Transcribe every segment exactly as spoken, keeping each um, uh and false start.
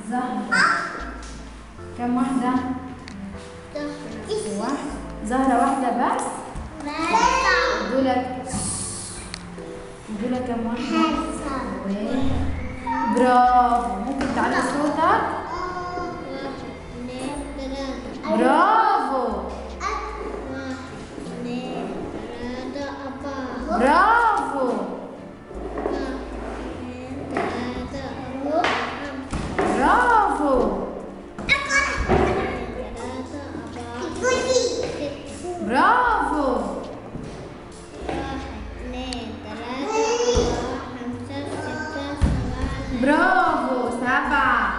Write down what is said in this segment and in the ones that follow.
زهرة. كم واحدة؟ واحدة. زهرة واحدة بس؟ دولك دولك كم واحدة؟ برافو. ممكن تعلي صوتك؟ برافو برافو برافو برافو. برافو. سبعة.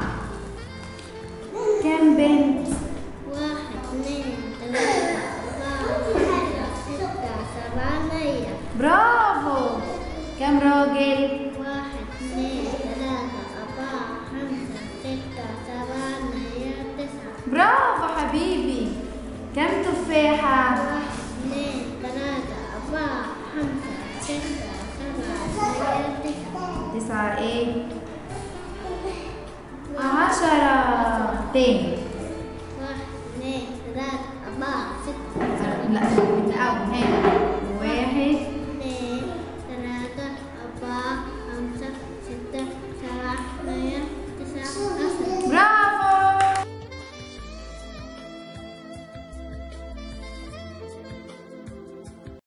كم بنت؟ واحد اثنين ثلاثة أربعة خمسة ستة سبعة ثمانية. برافو. كم راجل؟ واحد اثنين ثلاثة أربعة خمسة ستة سبعة ثمانية تسعة. برافو حبيبي. كم تفاحة؟ واحد اثنين ثلاثة أربعة خمسة ستة سبعة ثمانية تسعة. تسعة ايه؟ عشرة. تاني.